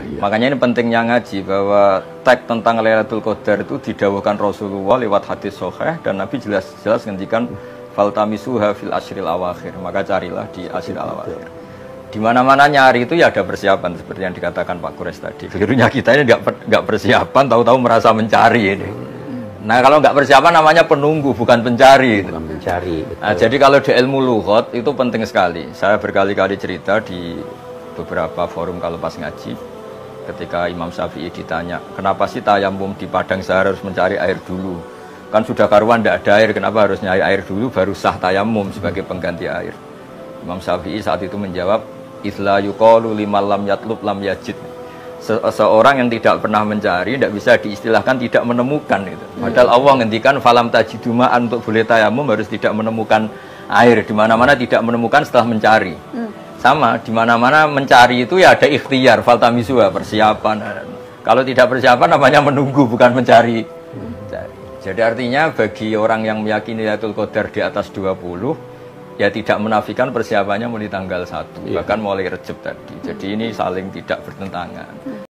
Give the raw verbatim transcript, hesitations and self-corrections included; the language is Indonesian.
iya. Makanya ini pentingnya ngaji bahwa teks tentang Lailatul Qadar itu didawuhkan Rasulullah lewat hadis sahih dan Nabi jelas-jelas ngendikan faltamisuha fil ashril awakhir, maka carilah di ashril awakhir. Di mana-mana nyari itu ya ada persiapan seperti yang dikatakan Pak Kures tadi. Kelirunya kita ini nggak nggak persiapan, tahu-tahu merasa mencari ini. Nah kalau nggak persiapan namanya penunggu bukan pencari. Bukan pencari. Nah, jadi kalau di ilmu lughat itu penting sekali. Saya berkali-kali cerita di beberapa forum kalau pas ngaji, ketika Imam Syafi'i ditanya, kenapa sih tayamum di padang sahara harus mencari air dulu? Kan sudah karuan tidak ada air, kenapa harus nyari air dulu baru sah tayamum sebagai pengganti air? Imam Syafi'i saat itu menjawab, "Itsla yuqalu liman lam yatlub lam yajid." Seorang yang tidak pernah mencari tidak bisa diistilahkan tidak menemukan itu. Padahal Allah ngendikan falam tajidumaan untuk boleh tayamum harus tidak menemukan air, di mana-mana tidak menemukan setelah mencari. Hmm. Sama di mana-mana mencari itu ya ada ikhtiar, faltamisuha, persiapan. Kalau tidak persiapan namanya menunggu bukan mencari. Hmm. Jadi artinya bagi orang yang meyakini Lailatul Qadar di atas dua puluh ya tidak menafikan persiapannya mulai tanggal satu, iya. Bahkan mulai Rejab tadi. Jadi ini saling tidak bertentangan.